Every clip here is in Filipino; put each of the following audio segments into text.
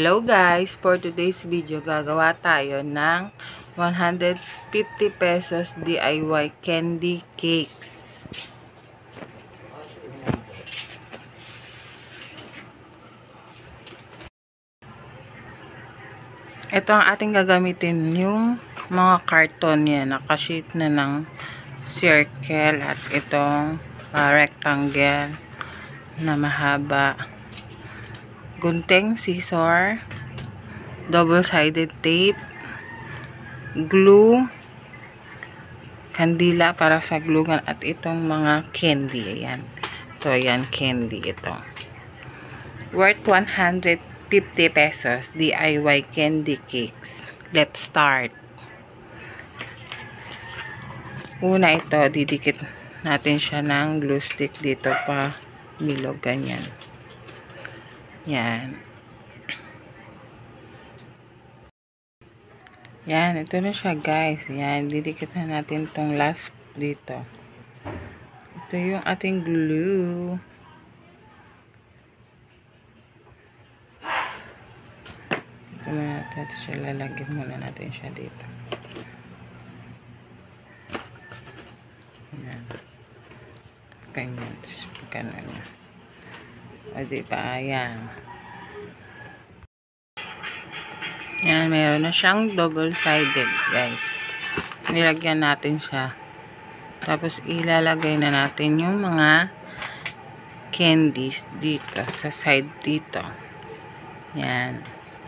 Hello guys! For today's video, gagawa tayo ng 150 pesos DIY candy cakes. Ito ang ating gagamitin, yung mga karton niya. Nakashape na ng circle at itong rectangle na mahaba. Gunting, scissor, double-sided tape, glue, kandila para sa glugan at itong mga candy. Ayan. Ito, ayan, candy ito. Worth 150 pesos DIY candy cakes. Let's start. Una ito, didikit natin siya ng glue stick dito pa bilog, ganyan. Yan. Yan, ito na siya guys. Yan, didikit na natin tong last dito. Ito yung ating glue. Ito na natin siya, lalagyan muna natin siya dito. Yan. Ganyan. Ganyan. O diba, ayan. Yan, meron na siyang double-sided, guys. Nilagyan natin siya. Tapos, ilalagay na natin yung mga candies dito, sa side dito. Yan.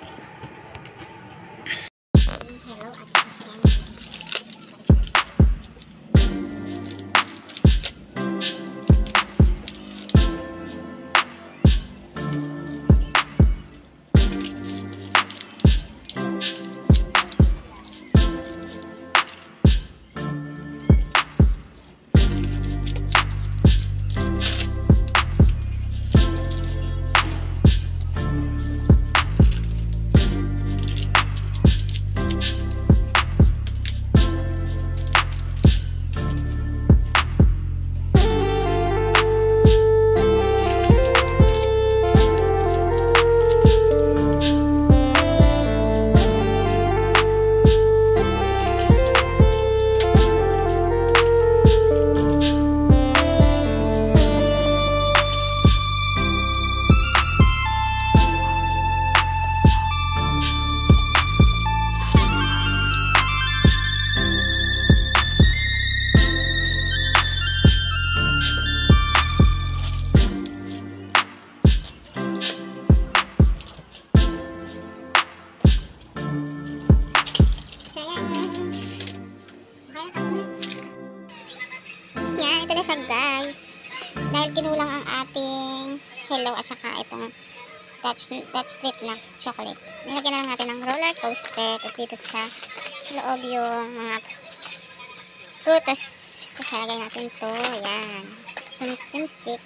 Ito na siya guys. Dahil kinulang ang ating hello at saka itong touch treat na chocolate. Nilagyan na lang natin ng roller coaster. Tapos dito sa loob yung mga prutas. Tapos lagay natin ito. Ayan. Yung stick.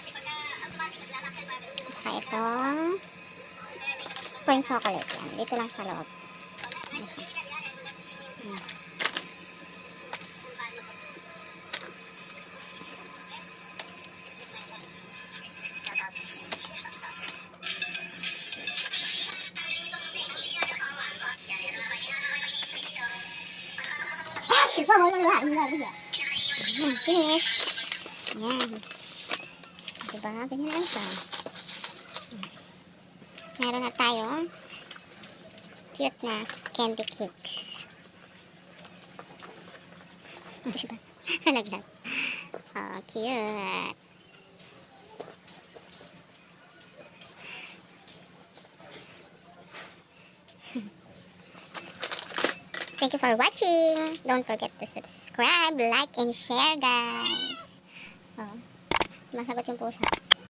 At saka itong corn chocolate. Yan. Dito lang sa loob. Ayan siya. Finish. Ayan. Diba? Ganyan lang siya. Meron na tayong cute na candy cakes. Diba? Halaglag. Oh, cute. Thank you for watching. Don't forget to subscribe, like, and share, guys. Oh, masagot yung pusa.